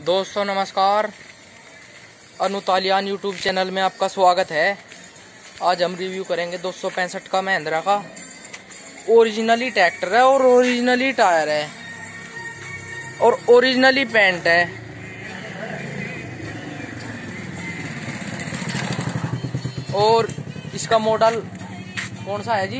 दोस्तों नमस्कार, अनुतालियान YouTube channel में आपका स्वागत है। आज हम रिव्यू करेंगे 265 का महिंद्रा का। ओरिजिनली ट्रैक्टर है और ओरिजिनली टायर है और ओरिजिनली पेंट है। और इसका मॉडल कौन सा है जी?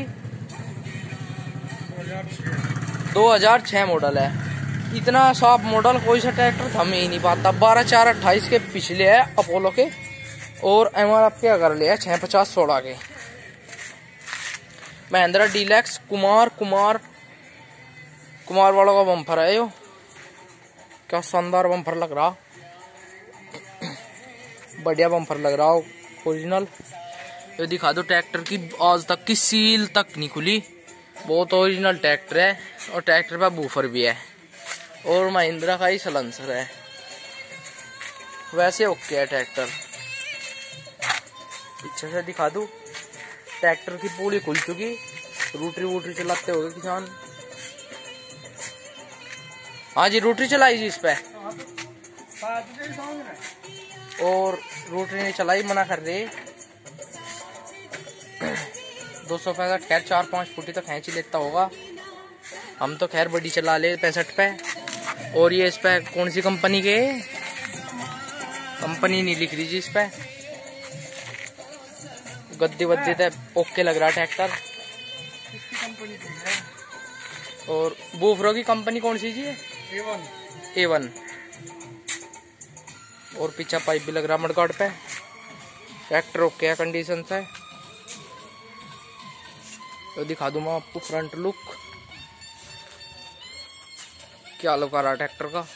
2006 मॉडल है। इतना साफ मॉडल कोई सा ट्रैक्टर थम ही नहीं पाता। 12/4/28 के पिछले है अपोलो के और MRF के अगर ले 650/16 के। महिंद्रा डीलक्स कुमार वालों का बम्पर है यो। क्या शानदार बम्पर लग रहा, बढ़िया बम्पर लग रहा हो, ओरिजिनल। ये दिखा दो, ट्रैक्टर की आज तक की सील तक नहीं खुली। बहुत ओरिजिनल ट्रैक्टर है और ट्रैक्टर पे बूफर भी है और महिंद्रा का ही सलेंसर है। वैसे ओके है ट्रैक्टर। पीछे से दिखा दूं, ट्रैक्टर की पूरी खुल चुकी। रोटरी चलाते होंगे किसान। हाँ जी, रोटरी चलाई जी इस पे और रोटरी ने चलाई, मना कर रही। 265 खैर 4-5 फुटी तो खींच ही लेता होगा। हम तो खैर बड़ी चला ले 65 पे। और ये इस पे कौन सी कंपनी के, कंपनी नहीं लिख रही जी इस पे। गद्दी वद्दी तो ओके लग रहा ट्रैक्टर। और बूफरो की कंपनी कौन सी जी? A1। और पीछा पाइप भी लग रहा मडगार्ड पे। ट्रैक्टर ओके है कंडीशन से। तो दिखा दूं मैं आपको फ्रंट लुक। क्या लुक आ रहा ट्रैक्टर का।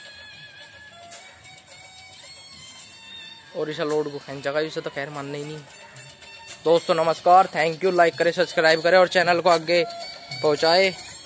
और इस लोड को खींचा का, इसे तो खैर मानना ही नहीं। दोस्तों नमस्कार, थैंक यू। लाइक करें, सब्सक्राइब करें और चैनल को आगे पहुंचाए।